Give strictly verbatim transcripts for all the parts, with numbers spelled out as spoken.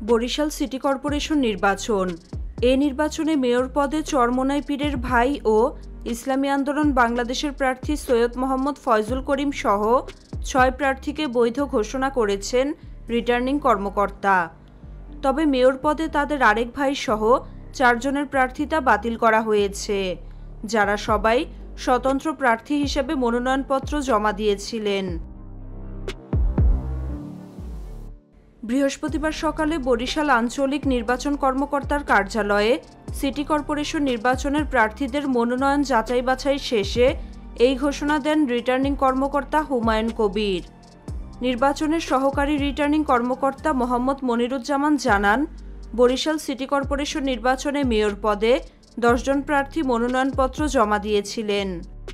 Barishal city corporation নির্বাচন। এ নির্বাচনে mayor পদে চরমোনাই পীরের ভাই ও ইসলামী আন্দোলন বাংলাদেশের প্রার্থী সৈয়দ মোহাম্মদ ফয়জুল করিম সহ ছয় প্রার্থীকে বৈধ ঘোষণা করেছেন রিটার্নিং কর্মকর্তা। তবে মেয়র পদে তাদের আরেক ভাই সহ চারজনের প্রার্থিতা বাতিল করা হয়েছে, যারা সবাই স্বতন্ত্র প্রার্থী হিসেবে মনোনয়নপত্র জমা দিয়েছিলেন। বৃহস্পতিবার সকালে বরিশাল আঞ্চলিক নির্বাচন কর্মকর্তার কার্যালয়ে সিটি কর্পোরেশন নির্বাচনের প্রার্থীদের মনোনয়ন যাচাই বাছাই শেষে এই ঘোষণা দেন রিটার্নিং কর্মকর্তা হুমায়ুন কবির। নির্বাচনের সহকারী রিটার্নিং কর্মকর্তা মোহাম্মদ মনিরুজ্জামান জানান, বরিশাল সিটি কর্পোরেশন নির্বাচনে মেয়র পদে দশজন প্রার্থী মনোনয়নপত্র জমা দিয়েছিলেন।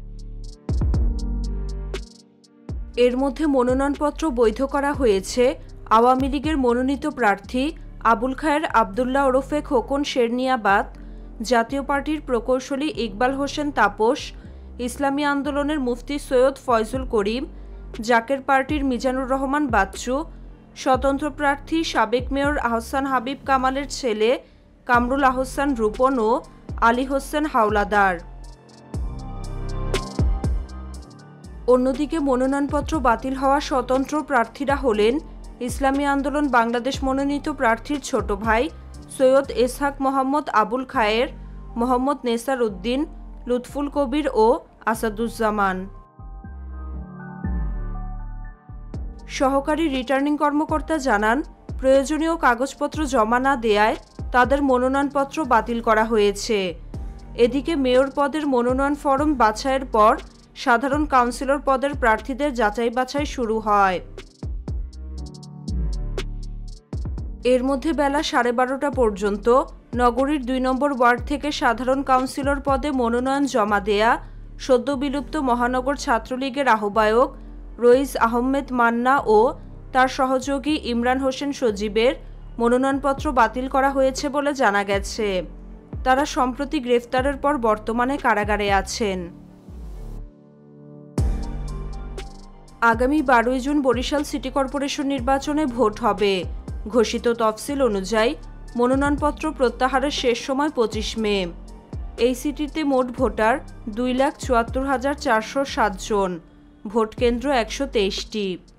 এর মধ্যে মনোনয়নপত্র বৈধ করা হয়েছে আওয়ামী লীগের মনোনীত প্রার্থী আবুল খায়ের আবদুল্লাহ ওরফে খোকন শেরনিয়াবাদ, জাতীয় পার্টির প্রকৌশলী ইকবাল হোসেন তাপস, ইসলামী আন্দোলনের মুফতি সৈয়দ ফয়জুল করিম, জাকের পার্টির মিজানুর রহমান বাচ্চু, স্বতন্ত্র প্রার্থী সাবেক মেয়র আহসান হাবিব কামালের ছেলে কামরুল আহসান রূপন ও আলী হোসেন হাওলাদার। অন্যদিকে মনোনয়নপত্র বাতিল হওয়া স্বতন্ত্র প্রার্থীরা হলেন ইসলামী আন্দোলন বাংলাদেশ মনোনীত প্রার্থীর ছোট ভাই সৈয়দ এসহাক মোহাম্মদ আবুল খায়ের, মোহাম্মদ নেসার উদ্দিন, লুৎফুল কবির ও আসাদুজ্জামান। সহকারী রিটার্নিং কর্মকর্তা জানান, প্রয়োজনীয় কাগজপত্র জমা না দেয়ায় তাদের মনোনয়নপত্র বাতিল করা হয়েছে। এদিকে মেয়র পদের মনোনয়ন ফরম বাছাইয়ের পর সাধারণ কাউন্সিলর পদের প্রার্থীদের যাচাই বাছাই শুরু হয়। এর মধ্যে বেলা সাড়ে বারোটা পর্যন্ত নগরীর দুই নম্বর ওয়ার্ড থেকে সাধারণ কাউন্সিলর পদে মনোনয়ন জমা দেয়া সদ্য বিলুপ্ত মহানগর ছাত্রলীগের আহ্বায়ক রইস আহমেদ মান্না ও তার সহযোগী ইমরান হোসেন সজীবের মনোনয়নপত্র বাতিল করা হয়েছে বলে জানা গেছে। তারা সম্প্রতি গ্রেফতারের পর বর্তমানে কারাগারে আছেন। আগামী বারোই জুন বরিশাল সিটি কর্পোরেশন নির্বাচনে ভোট হবে। ঘোষিত তফসিল অনুযায়ী মনোনয়নপত্র প্রত্যাহারের শেষ সময় পঁচিশ মে। এই সিটিতে মোট ভোটার দুই লাখ চুয়াত্তর হাজার চারশো সাত জন, ভোট কেন্দ্র একশো তেইশটি।